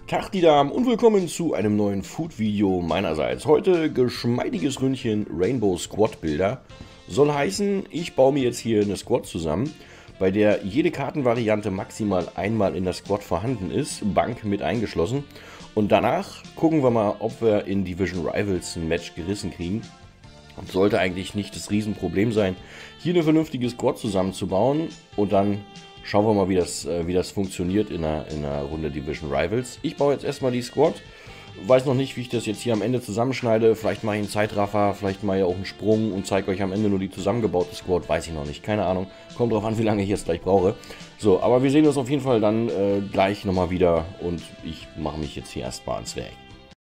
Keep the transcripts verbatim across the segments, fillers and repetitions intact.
Tag die Damen und willkommen zu einem neuen Food-Video meinerseits. Heute geschmeidiges Ründchen Rainbow Squad Bilder. Soll heißen, ich baue mir jetzt hier eine Squad zusammen, bei der jede Kartenvariante maximal einmal in der Squad vorhanden ist, Bank mit eingeschlossen. Und danach gucken wir mal, ob wir in Division Rivals ein Match gerissen kriegen. Und sollte eigentlich nicht das Riesenproblem sein, hier eine vernünftige Squad zusammenzubauen und dann schauen wir mal, wie das, wie das funktioniert in einer, in einer Runde Division Rivals. Ich baue jetzt erstmal die Squad. Weiß noch nicht, wie ich das jetzt hier am Ende zusammenschneide. Vielleicht mache ich einen Zeitraffer, vielleicht mache ich auch einen Sprung und zeige euch am Ende nur die zusammengebaute Squad. Weiß ich noch nicht, keine Ahnung. Kommt drauf an, wie lange ich jetzt gleich brauche. So, aber wir sehen uns auf jeden Fall dann äh, gleich nochmal wieder. Und ich mache mich jetzt hier erstmal ans Werk.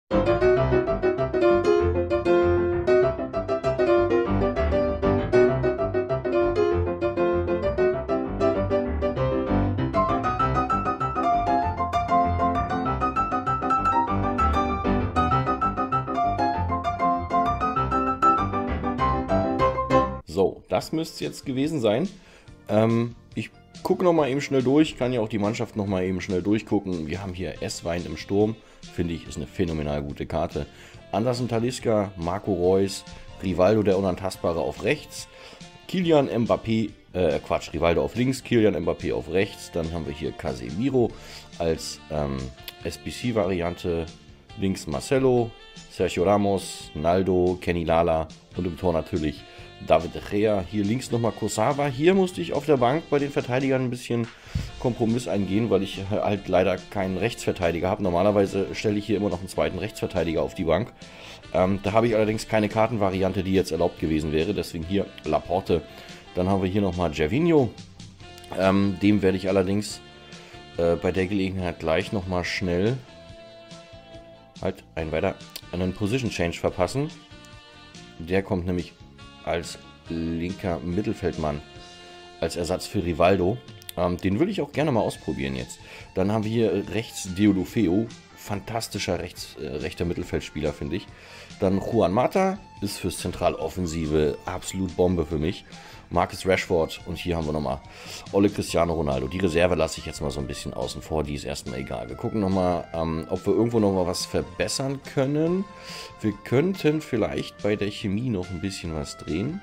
So, das müsste es jetzt gewesen sein. Ähm, ich gucke noch mal eben schnell durch, kann ja auch die Mannschaft noch mal eben schnell durchgucken. Wir haben hier Esswein im Sturm, finde ich, ist eine phänomenal gute Karte. Anderson Talisca, Marco Reus, Rivaldo der Unantastbare auf rechts, Kylian Mbappé, äh Quatsch, Rivaldo auf links, Kylian Mbappé auf rechts. Dann haben wir hier Casemiro als ähm, S B C-Variante, links Marcelo, Sergio Ramos, Naldo, Kenny Lala und im Tor natürlich David De Gea. Hier links nochmal Kurzawa. Hier musste ich auf der Bank bei den Verteidigern ein bisschen Kompromiss eingehen, weil ich halt leider keinen Rechtsverteidiger habe. Normalerweise stelle ich hier immer noch einen zweiten Rechtsverteidiger auf die Bank. Ähm, da habe ich allerdings keine Kartenvariante, die jetzt erlaubt gewesen wäre. Deswegen hier Laporte. Dann haben wir hier nochmal Gervinho. Ähm, dem werde ich allerdings äh, bei der Gelegenheit gleich nochmal schnell halt ein weiter einen Position Change verpassen. Der kommt nämlich als linker Mittelfeldmann, als Ersatz für Rivaldo. Ähm, den würde ich auch gerne mal ausprobieren jetzt. Dann haben wir hier rechts Deulofeu, fantastischer rechts, äh, rechter Mittelfeldspieler, finde ich. Dann Juan Mata, ist fürs Zentraloffensive absolut Bombe für mich. Marcus Rashford und hier haben wir nochmal Ole Cristiano Ronaldo. Die Reserve lasse ich jetzt mal so ein bisschen außen vor, die ist erstmal egal. Wir gucken nochmal, ähm, ob wir irgendwo nochmal was verbessern können. Wir könnten vielleicht bei der Chemie noch ein bisschen was drehen.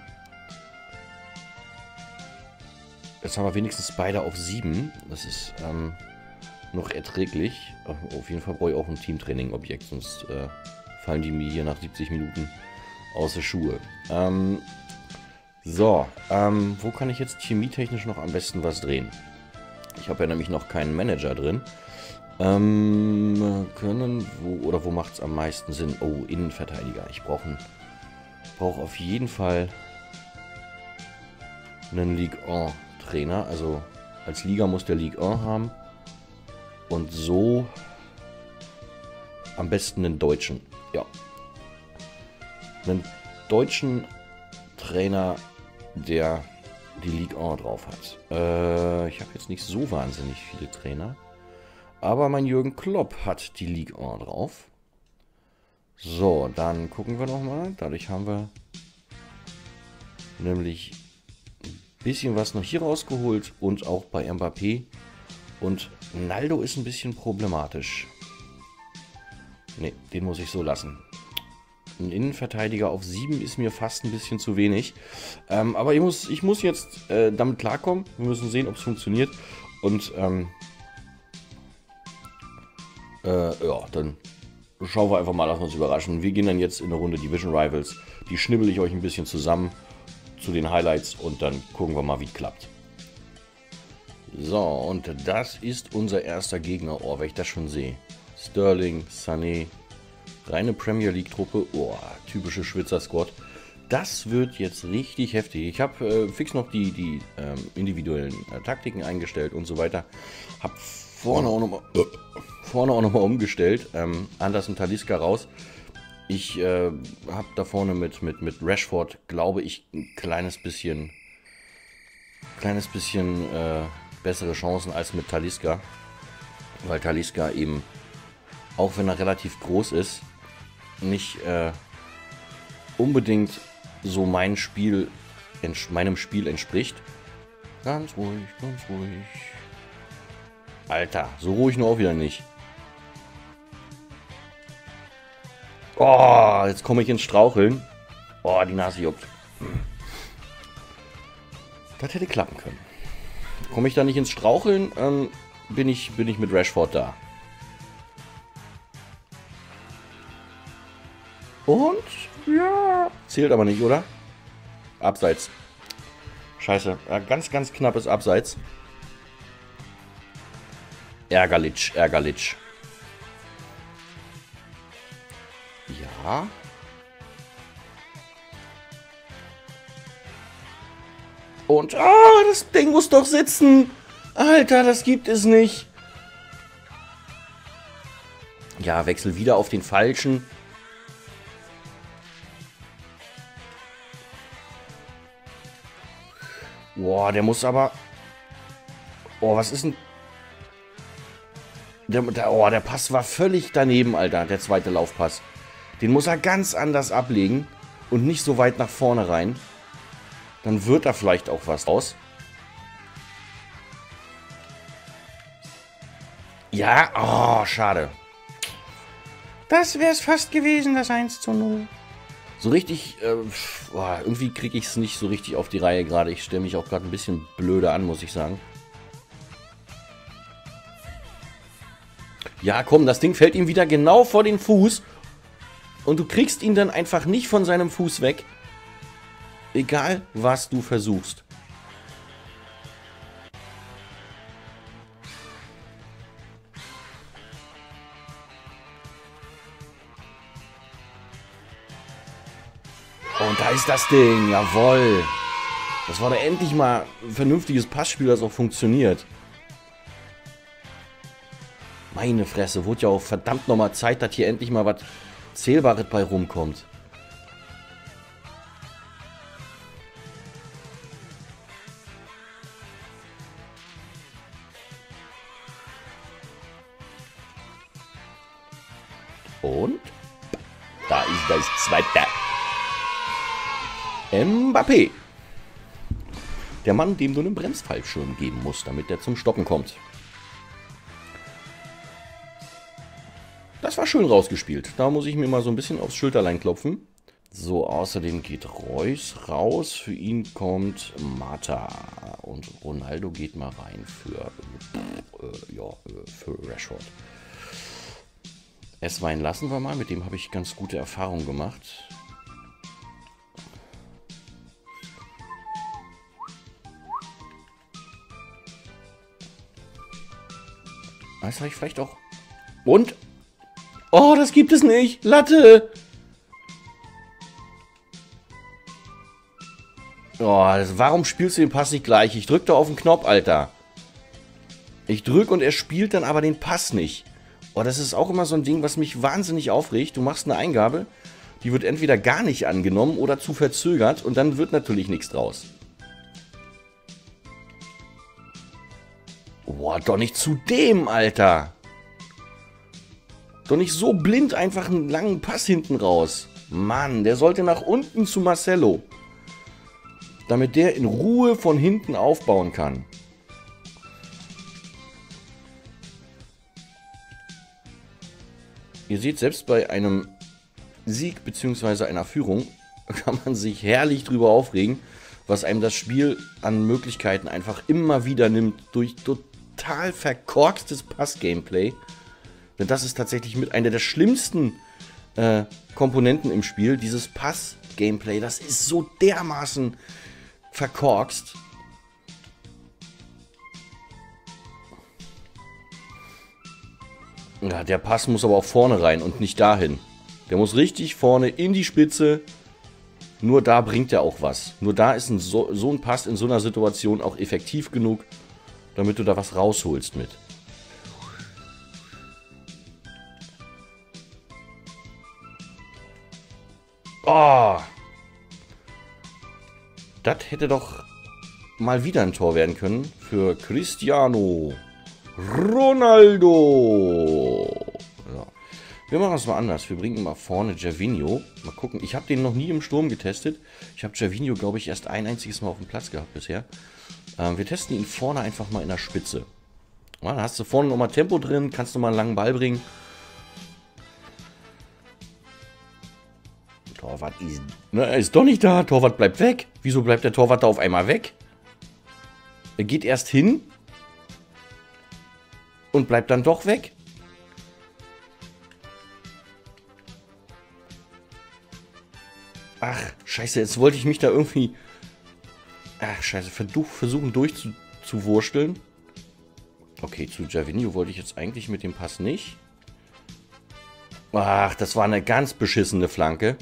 Jetzt haben wir wenigstens beide auf sieben. Das ist ähm, noch erträglich. Auf jeden Fall brauche ich auch ein Teamtraining-Objekt, sonst äh, fallen die mir hier nach siebzig Minuten aus den Schuhe. Ähm, so, ähm, wo kann ich jetzt chemietechnisch noch am besten was drehen? Ich habe ja nämlich noch keinen Manager drin. Ähm, können, wo, oder wo macht es am meisten Sinn? Oh, Innenverteidiger. Ich brauche brauch auf jeden Fall einen Ligue eins Trainer. Also als Liga muss der Ligue eins haben. Und so am besten einen Deutschen. Ja. Einen deutschen Trainer, der die Ligue eins drauf hat. Äh, ich habe jetzt nicht so wahnsinnig viele Trainer. Aber mein Jürgen Klopp hat die Ligue eins drauf. So, dann gucken wir nochmal. Dadurch haben wir nämlich ein bisschen was noch hier rausgeholt. Und auch bei Mbappé. Und Naldo ist ein bisschen problematisch. Ne, den muss ich so lassen. Ein Innenverteidiger auf sieben ist mir fast ein bisschen zu wenig. Ähm, aber ich muss, ich muss jetzt äh, damit klarkommen. Wir müssen sehen, ob es funktioniert. Und ähm, äh, ja, dann schauen wir einfach mal, lassen wir uns überraschen. Wir gehen dann jetzt in eine Runde Division Rivals. Die schnibbel ich euch ein bisschen zusammen zu den Highlights und dann gucken wir mal, wie es klappt. So, und das ist unser erster Gegner. Oh, wenn ich das schon sehe. Sterling, Sané. Reine Premier League Truppe, oh, typische Schwitzer Squad. Das wird jetzt richtig heftig. Ich habe äh, fix noch die, die ähm, individuellen äh, Taktiken eingestellt und so weiter. Habe vorne auch nochmal äh, vorne auch noch mal umgestellt. Ähm, Anderson Talisca raus. Ich äh, habe da vorne mit, mit, mit Rashford, glaube ich, ein kleines bisschen, kleines bisschen äh, bessere Chancen als mit Talisca. Weil Talisca eben, auch wenn er relativ groß ist, nicht äh, unbedingt so mein Spiel, meinem Spiel entspricht. Ganz ruhig, ganz ruhig. Alter, so ruhig nur auch wieder nicht. Oh, jetzt komme ich ins Straucheln. Oh, die Nase juckt. Das hätte klappen können. Komme ich da nicht ins Straucheln, ähm, bin ich, bin ich mit Rashford da. Und? Ja. Zählt aber nicht, oder? Abseits. Scheiße. Ja, ganz, ganz knappes Abseits. Ärgerlich, ärgerlich. Ja. Und, ah, das Ding muss doch sitzen. Alter, das gibt es nicht. Ja, wechsel wieder auf den falschen. Boah, der muss aber... Oh, was ist denn... Der, der, oh, der Pass war völlig daneben, Alter, der zweite Laufpass. Den muss er ganz anders ablegen und nicht so weit nach vorne rein. Dann wird da vielleicht auch was raus. Ja, oh, schade. Das wäre es fast gewesen, das eins zu null. So richtig, äh, boah, irgendwie kriege ich es nicht so richtig auf die Reihe gerade. Ich stelle mich auch gerade ein bisschen blöde an, muss ich sagen. Ja, komm, das Ding fällt ihm wieder genau vor den Fuß. Und du kriegst ihn dann einfach nicht von seinem Fuß weg. Egal, was du versuchst. Und da ist das Ding, jawohl. Das war doch endlich mal ein vernünftiges Passspiel, das auch funktioniert. Meine Fresse, wurde ja auch verdammt nochmal Zeit, dass hier endlich mal was Zählbares bei rumkommt. Und da ist das zweite. Mbappé. Der Mann, dem du einen Bremsfallschirm geben musst, damit der zum Stoppen kommt. Das war schön rausgespielt. Da muss ich mir mal so ein bisschen aufs Schulterlein klopfen. So, außerdem geht Reus raus. Für ihn kommt Mata. Und Ronaldo geht mal rein für, äh, ja, für Rashford. S-Wein lassen wir mal. Mit dem habe ich ganz gute Erfahrungen gemacht. Das habe ich vielleicht auch... Und? Oh, das gibt es nicht. Latte. Oh, das, warum spielst du den Pass nicht gleich? Ich drücke da auf den Knopf, Alter. Ich drücke und er spielt dann aber den Pass nicht. Oh, das ist auch immer so ein Ding, was mich wahnsinnig aufregt. Du machst eine Eingabe, die wird entweder gar nicht angenommen oder zu verzögert und dann wird natürlich nichts draus. Boah, doch nicht zu dem, Alter. Doch nicht so blind einfach einen langen Pass hinten raus. Mann, der sollte nach unten zu Marcelo. Damit der in Ruhe von hinten aufbauen kann. Ihr seht, selbst bei einem Sieg bzw. einer Führung kann man sich herrlich drüber aufregen, was einem das Spiel an Möglichkeiten einfach immer wieder nimmt durch total verkorkstes Pass-Gameplay. Denn das ist tatsächlich mit einer der schlimmsten äh, Komponenten im Spiel. Dieses Pass-Gameplay, das ist so dermaßen verkorkst. Ja, der Pass muss aber auch vorne rein und nicht dahin. Der muss richtig vorne in die Spitze. Nur da bringt er auch was. Nur da ist ein so, so ein Pass in so einer Situation auch effektiv genug, damit du da was rausholst mit. Oh! Das hätte doch mal wieder ein Tor werden können für Cristiano Ronaldo. Ja. Wir machen es mal anders. Wir bringen mal vorne Gervinho. Mal gucken. Ich habe den noch nie im Sturm getestet. Ich habe Gervinho, glaube ich, erst ein einziges Mal auf dem Platz gehabt bisher. Ähm, wir testen ihn vorne einfach mal in der Spitze. Ja, dann hast du vorne nochmal Tempo drin. Kannst du mal einen langen Ball bringen. Torwart ist, ne, er ist doch nicht da. Torwart bleibt weg. Wieso bleibt der Torwart da auf einmal weg? Er geht erst hin und bleibt dann doch weg. Ach, scheiße, jetzt wollte ich mich da irgendwie... Ach, scheiße, versuch, versuchen durchzuwursteln. Okay, zu Gervinho wollte ich jetzt eigentlich mit dem Pass nicht. Ach, das war eine ganz beschissene Flanke.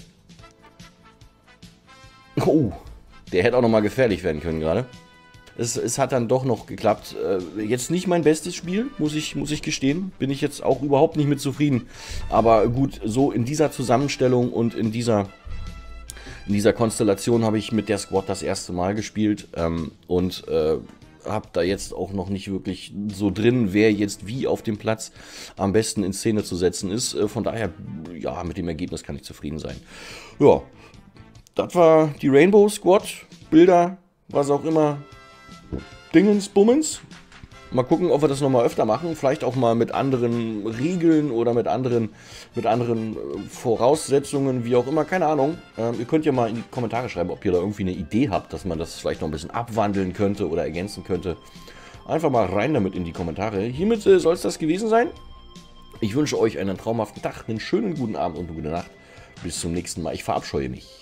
Oh, der hätte auch nochmal gefährlich werden können gerade. Es, es hat dann doch noch geklappt. Äh, jetzt nicht mein bestes Spiel, muss ich, muss ich gestehen. Bin ich jetzt auch überhaupt nicht mit zufrieden. Aber gut, so in dieser Zusammenstellung und in dieser... In dieser Konstellation habe ich mit der Squad das erste Mal gespielt ähm, und äh, habe da jetzt auch noch nicht wirklich so drin, wer jetzt wie auf dem Platz am besten in Szene zu setzen ist. Äh, von daher, ja, mit dem Ergebnis kann ich zufrieden sein. Ja, das war die Rainbow Squad. Bilder, was auch immer, Dingens, Bummens. Mal gucken, ob wir das nochmal öfter machen. Vielleicht auch mal mit anderen Regeln oder mit anderen, mit anderen Voraussetzungen, wie auch immer. Keine Ahnung. Ähm, ihr könnt ja mal in die Kommentare schreiben, ob ihr da irgendwie eine Idee habt, dass man das vielleicht noch ein bisschen abwandeln könnte oder ergänzen könnte. Einfach mal rein damit in die Kommentare. Hiermit äh, soll es das gewesen sein. Ich wünsche euch einen traumhaften Tag, einen schönen guten Abend und eine gute Nacht. Bis zum nächsten Mal. Ich verabscheue mich.